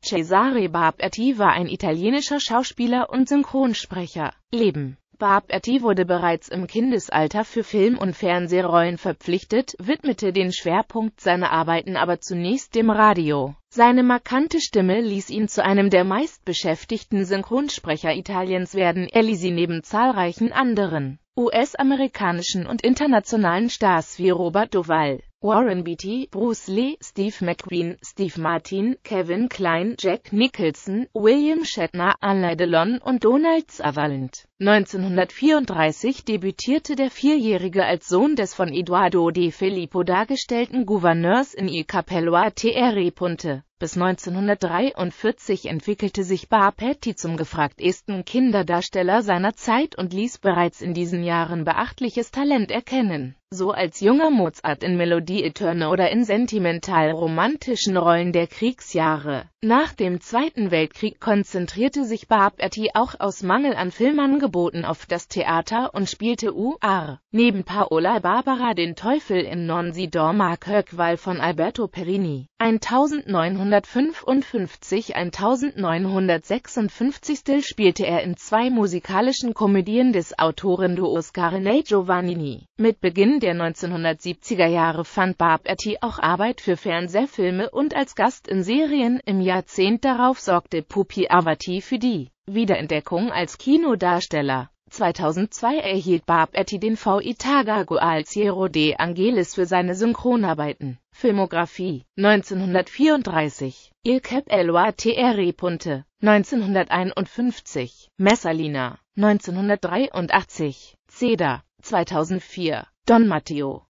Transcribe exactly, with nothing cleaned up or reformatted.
Cesare Barbetti war ein italienischer Schauspieler und Synchronsprecher. Leben: Barbetti wurde bereits im Kindesalter für Film- und Fernsehrollen verpflichtet, widmete den Schwerpunkt seiner Arbeiten aber zunächst dem Radio. Seine markante Stimme ließ ihn zu einem der meistbeschäftigten Synchronsprecher Italiens werden. Er lieh sie neben zahlreichen anderen U S-amerikanischen und internationalen Stars wie Robert Duvall, Warren Beatty, Bruce Lee, Steve McQueen, Steve Martin, Kevin Kline, Jack Nicholson, William Shatner, Alain Delon und Donald Sutherland. neunzehnhundertvierunddreißig debütierte der Vierjährige als Sohn des von Eduardo De Filippo dargestellten Gouverneurs in Il Cappello a Terre Punte. Bis neunzehnhundertdreiundvierzig entwickelte sich Barbetti zum gefragtesten Kinderdarsteller seiner Zeit und ließ bereits in diesen Jahren beachtliches Talent erkennen. So als junger Mozart in Melodie Eterna oder in sentimental-romantischen Rollen der Kriegsjahre. Nach dem Zweiten Weltkrieg konzentrierte sich Barbetti auch aus Mangel an Filmangeboten auf das Theater und spielte U R neben Paola Barbara den Teufel in Non si dorma Kirkwall von Alberto Perini. neunzehnhundertfünfundfünfzig bis neunzehnhundertsechsundfünfzig spielte er in zwei musikalischen Komödien des Autorenduos Carene Giovannini. Mit Beginn der neunzehnhundertsiebziger Jahre fand Barbetti auch Arbeit für Fernsehfilme und als Gast in Serien. Im Jahrzehnt darauf sorgte Pupi Avati für die Wiederentdeckung als Kinodarsteller. zweitausendzwei erhielt Barbetti den V I Targa Gualciero de Angelis für seine Synchronarbeiten. Filmografie: neunzehnhundertvierunddreißig, Il Cappello a Terre Punte, neunzehnhunderteinundfünfzig, Messalina, neunzehnhundertdreiundachtzig, Cedar, zweitausendvier, Don Matteo.